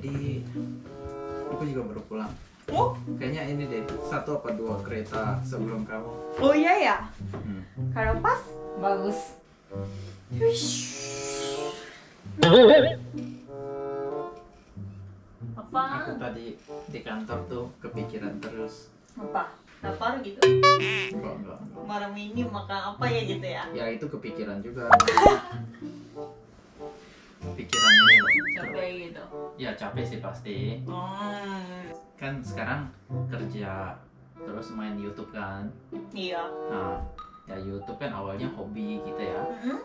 Jadi aku juga baru pulang. Oh? Kayaknya ini deh 1 apa 2 kereta sebelum kamu. Oh iya ya? Hmm. Kalau pas, bagus. Apa? Aku tadi di kantor tuh kepikiran terus. Apa? Lapar gitu? Enggak. Malam ini makan apa ya gitu ya? Ya itu kepikiran juga. Pikiran ini loh. Capek gitu. Ya capek sih pasti. Kan sekarang kerja terus main YouTube kan. Iya. Nah, ya YouTube kan awalnya hobi kita ya.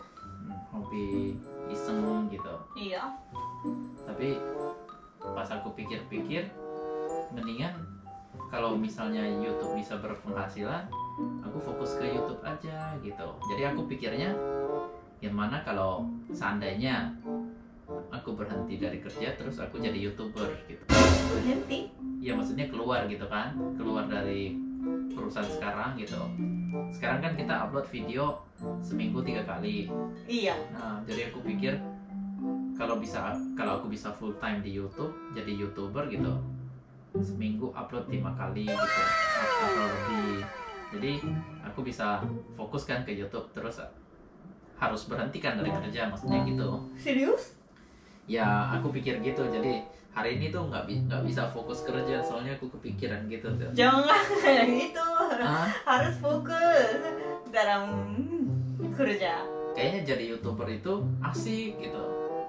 Hobi iseng gitu. Iya. Tapi pas aku pikir-pikir, mendingan kalau misalnya YouTube bisa berpenghasilan, aku fokus ke YouTube aja gitu. Jadi aku pikirnya, gimana kalau seandainya aku berhenti dari kerja terus aku jadi YouTuber gitu. Berhenti? Ya maksudnya keluar gitu kan, keluar dari perusahaan sekarang gitu. Sekarang kan kita upload video seminggu 3 kali. Iya. Nah, jadi aku pikir kalau aku bisa full time di YouTube, jadi YouTuber gitu, seminggu upload 5 kali gitu atau lebih. Jadi aku bisa fokuskan ke YouTube, terus harus berhentikan dari kerja, maksudnya gitu. Serius? Ya aku pikir gitu. Jadi hari ini tuh nggak bisa fokus kerja, soalnya aku kepikiran gitu tuh. Jangan itu. Hah? Harus fokus dalam kerja. Kayaknya jadi YouTuber itu asik gitu.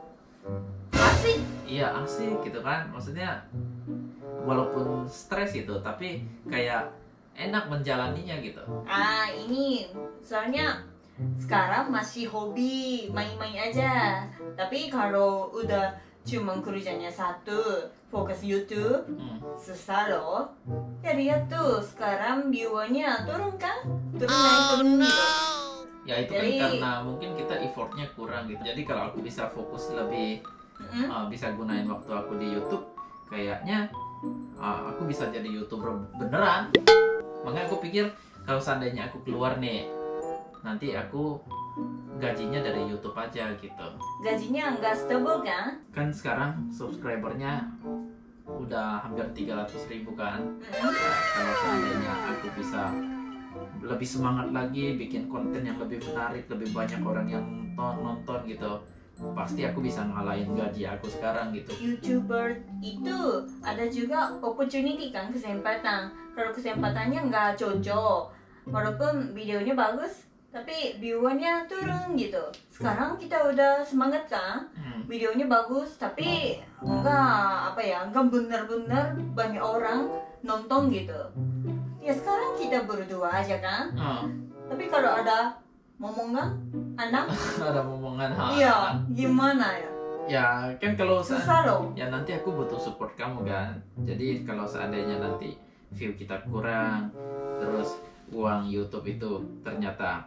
Asik. Iya asik gitu kan, maksudnya walaupun stres gitu, tapi kayak enak menjalaninya gitu. Ini soalnya sekarang masih hobi main-main aja. Tapi kalau udah cuma kerjanya satu, fokus YouTube, susah loh. Ya lihat tuh, sekarang viewernya turun kan? Turun gitu. Ya itu Jadi- kan karena mungkin kita effortnya kurang gitu. Jadi kalau aku bisa fokus lebih, bisa gunain waktu aku di YouTube, kayaknya aku bisa jadi YouTuber beneran. Makanya aku pikir kalau seandainya aku keluar nih, nanti aku gajinya dari YouTube aja gitu. Gajinya nggak stable kan? Kan sekarang subscribernya udah hampir 300.000 kan. Kalau seandainya aku bisa lebih semangat lagi bikin konten yang lebih menarik, lebih banyak orang yang nonton gitu, pasti aku bisa ngalahin gaji aku sekarang gitu. YouTuber itu ada juga opportunity kan, kesempatan. Kalau kesempatannya nggak cocok, walaupun videonya bagus, tapi viewernya turun gitu. Sekarang kita udah semangat kan, videonya bagus, tapi nggak benar-benar banyak orang nonton gitu. Ya sekarang kita berdua aja kan. Tapi kalau ada momongan anak, Ada momongan iya gimana ya? Ya kan kalau Susah loh. ya nanti aku butuh support kamu kan. Jadi kalau seandainya nanti view kita kurang, terus uang YouTube itu ternyata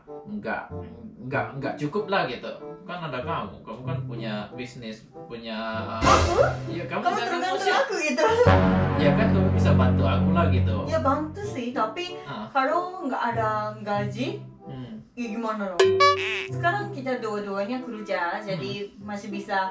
nggak cukup lah gitu. Kan ada kamu kan punya bisnis, punya. Aku? Ya kamu Kamu jangan tergantung pusing. aku gitu. Ya kan kamu bisa bantu aku lah gitu. Ya bantu sih, tapi kalau nggak ada gaji, ya gimana loh? Sekarang kita dua-duanya kerja, jadi masih bisa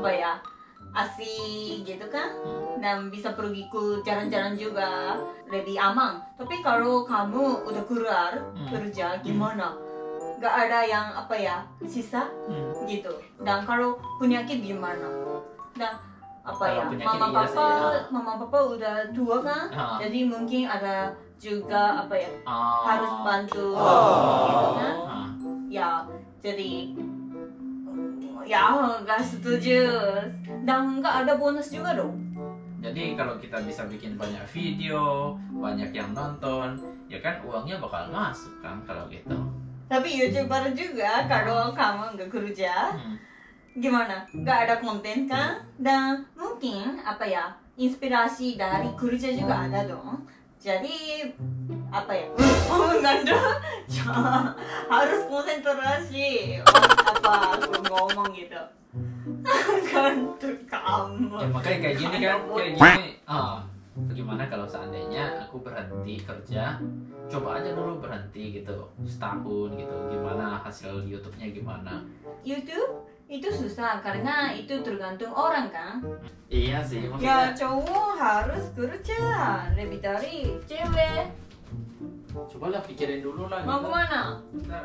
asik gitu kan, dan bisa pergi ke jalan-jalan juga, lebih aman. Tapi kalau kamu udah keluar kerja, gimana? Nggak ada yang sisa gitu. Dan kalau penyakit gimana? Dan Kalau penyakit iya sih, mama papa udah tua kan, jadi mungkin ada juga harus bantu gitu kan. Ya jadi ya nggak setuju, dan nggak ada bonus juga dong. Jadi kalau kita bisa bikin banyak video, banyak yang nonton, ya kan uangnya bakal masuk kan kalau gitu. Tapi YouTuber juga kalau kamu nggak kerja, gimana? Nggak ada konten kan? Dan mungkin inspirasi dari kerja juga ada dong. Jadi nggak harus konsentrasi aku ngomong gitu. Gantung kamu. Ya makanya kayak gini kan, kayak gini. Gimana kalau seandainya aku berhenti kerja, coba aja dulu berhenti gitu setahun gitu, gimana hasil YouTube-nya gimana? YouTube itu susah karena itu tergantung orang kan. Iya sih, Ya maksudnya cowok harus kerja, lebih dari cewek. cobalah pikirin dulu lah Mau gitu. kemana? Ntar,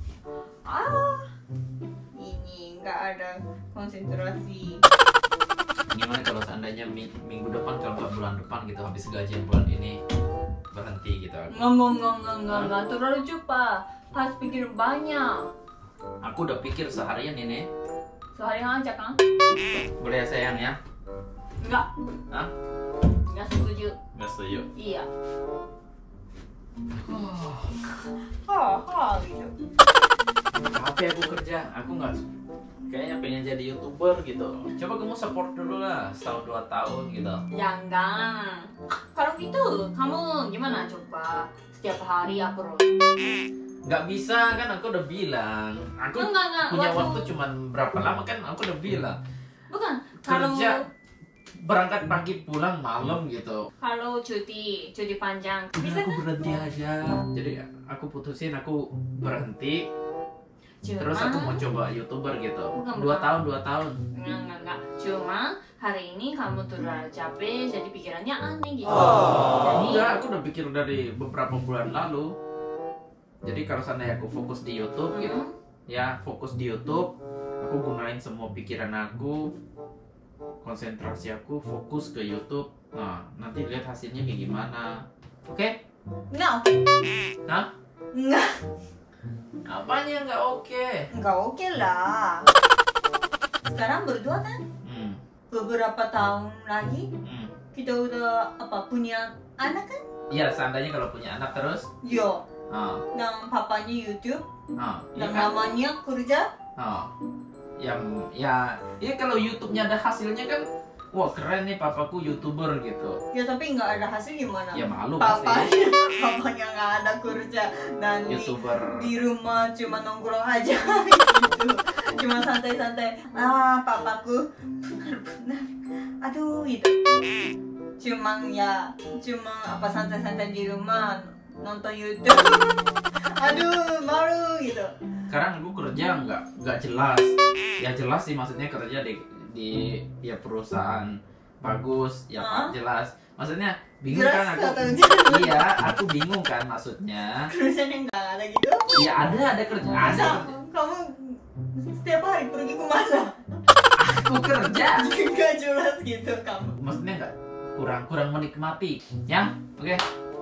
Ini nggak ada konsentrasi. gimana kalau seandainya minggu depan kalau nggak bulan depan gitu habis gajian bulan ini berhenti gitu aku. Nggak terlalu cepat. Harus pikir banyak. Aku udah pikir seharian ini. Sehari aja kan? Boleh ya sayang ya? Nggak, Hah? nggak setuju. Nggak setuju. Iya. Gitu. Capek aku kerja, aku nggak kayaknya pengen jadi YouTuber gitu. Coba kamu support dulu lah setahun 2 tahun gitu. Jangan. Kalau gitu, kamu gimana coba? Setiap hari upload. Nggak bisa kan, aku udah bilang. Aku Enggak, punya waktu- waktu cuman berapa lama kan, aku udah bilang. Bukan. Kalau Kerja berangkat pagi pulang malam gitu. cuti panjang, Udah bisa aku kan? berhenti aja. Jadi aku putusin aku berhenti. Terus Cuma- aku mau coba YouTuber gitu. Bukan, 2 bukan. tahun 2 tahun. Enggak. Cuma hari ini kamu terlalu capek, jadi pikirannya aneh gitu. Oh, Jadi, enggak, aku udah pikir dari beberapa bulan lalu. Jadi kalau seandainya aku fokus di YouTube gitu, ya fokus di YouTube, aku gunain semua pikiran aku, konsentrasi aku, fokus ke YouTube. Nah, nanti lihat hasilnya kayak gimana. Oke? Enggak, Hah? enggak, Apanya nggak oke? enggak oke lah. Sekarang berdua kan, Hmm, beberapa tahun lagi hmm. kita udah punya anak kan? Iya, seandainya kalau punya anak terus, Yo, ah, dan papanya YouTube, iya dan kan? mamanya kerja. Oh, ya kalau YouTube-nya ada hasilnya kan, wah keren nih papaku YouTuber gitu. Ya tapi nggak ada hasil gimana? Ya malu pasti. Papanya nggak ada kerja dan YouTuber. di rumah cuma nongkrong aja gitu. Cuma santai-santai. Papaku benar-benar, aduh itu. Cuma santai-santai di rumah nonton YouTube. Aduh malu gitu. Sekarang aku kerja nggak jelas. Ya jelas sih, maksudnya kerja di ya perusahaan bagus, ya Pak, jelas. Maksudnya bingung Jelas kan aku. atau jelas? Iya, aku bingung kan maksudnya. Kerjanya nggak ada gitu. Ya ada kerja, ada Masa kerja. kamu setiap hari pergi kemana? Aku kerja. Nggak jelas gitu kamu. Maksudnya nggak kurang menikmati, ya? Oke.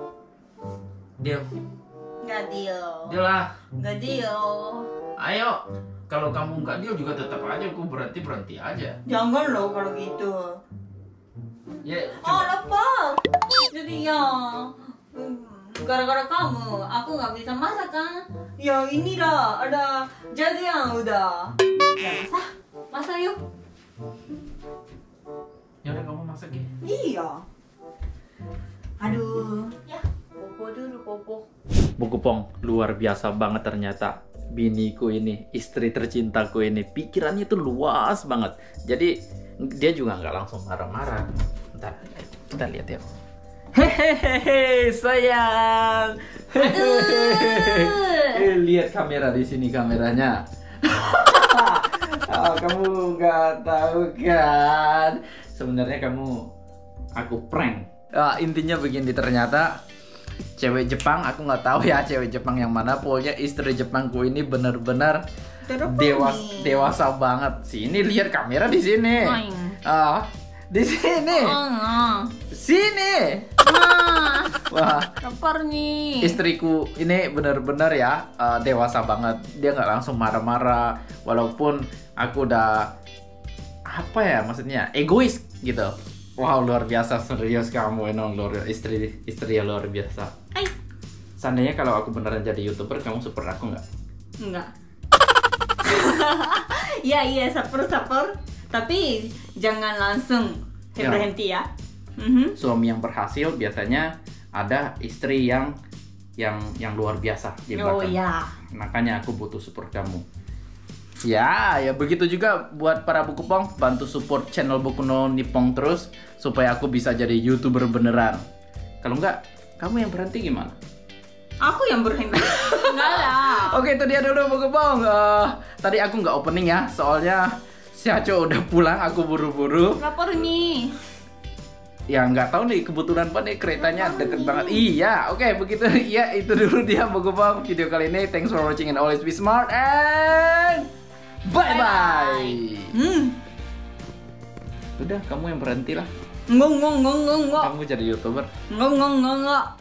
Deal. Nggak deal. Deal lah. Nggak deal. Ayo, kalau kamu nggak deal juga tetap aja aku berhenti aja. Jangan loh kalau gitu. Ya, Oh lapar. Jadi ya gara-gara kamu aku nggak bisa masak kan. Ya inilah ada jadian udah. Ya masak yuk. ya udah kamu masak ya. Iya. Aduh. Ya popo dulu popo. Bu Kupong, luar biasa banget ternyata biniku ini, istri tercintaku ini, pikirannya tuh luas banget. Jadi dia juga nggak langsung marah-marah. Bentar, kita lihat ya. Hehehe, sayang. Aduh. Lihat kamera di sini kameranya. Kamu nggak tahu kan? Sebenarnya aku prank. Intinya begini, ternyata cewek Jepang, aku nggak tahu ya cewek Jepang yang mana, pokoknya istri Jepangku ini benar-benar dewasa banget. Sini lihat kamera di sini. Di sini. Sini. Wah, Lapar nih. istriku ini benar-benar ya dewasa banget. Dia nggak langsung marah-marah, walaupun aku udah maksudnya egois gitu. Wow, luar biasa, serius kamu emang istri yang luar biasa. Seandainya kalau aku beneran jadi YouTuber, kamu support aku nggak? Enggak. Iya, saper. Tapi jangan langsung Ya. berhenti ya. Suami yang berhasil biasanya ada istri yang luar biasa di Oh belakang. ya. Makanya aku butuh support kamu. Ya begitu juga buat para buku pong, bantu support channel Boku no Nippon terus supaya aku bisa jadi YouTuber beneran. Kalau enggak, kamu yang berhenti gimana? Aku yang berhendak. Enggak lah. Oke, itu dia dulu Bogobong. Tadi aku nggak opening ya, soalnya si Aco udah pulang, aku buru-buru. Lapor nih. Ya nggak tahu nih, kebetulan Pak nih keretanya deket banget. Iya, oke begitu. Iya, itu dulu dia Bogobong video kali ini. Thanks for watching and always be smart and bye-bye. Udah, kamu yang berhenti lah. Enggak. Kamu jadi YouTuber. Enggak.